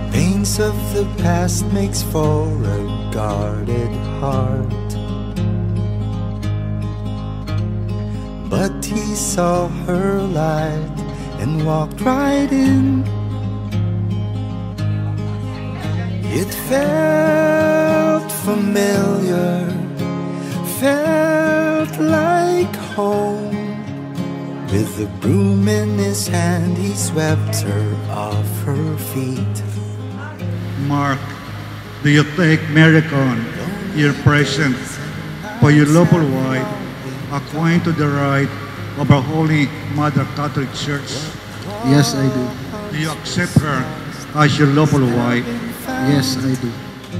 Pains of the past makes for a guarded heart. But he saw her light and walked right in. It felt familiar, felt like home. With the broom in his hand, he swept her off her feet. Mark, do you take Maricon, your present, for your lawful wife, according to the rite of our Holy Mother Catholic Church? Yes, I do. Do you accept her as your lawful wife? Yes, I do.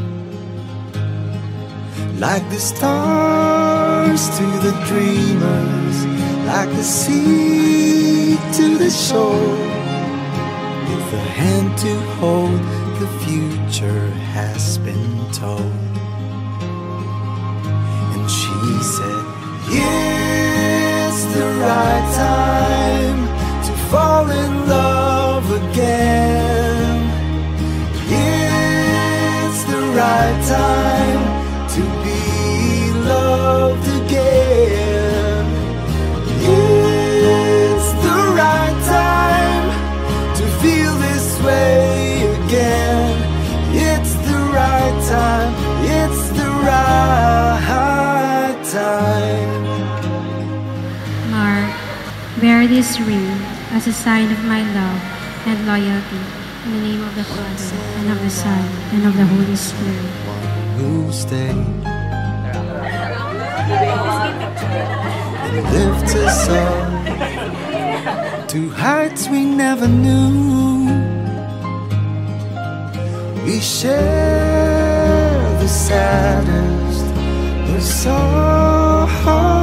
Like the stars to the dreamers, like the sea to the shore, with a hand to hold, the future has been told. And she said, it's the right time to fall in love again. It's the right time to be loved again. It's the right time to feel this way again. It's the right time. It's the right time. Mark, bear this ring as a sign of my love and loyalty. In the name of the Father, and of the Son, and of the Holy Spirit. Who stayed and lift us up to heights we never knew. We share the saddest, the sorrow.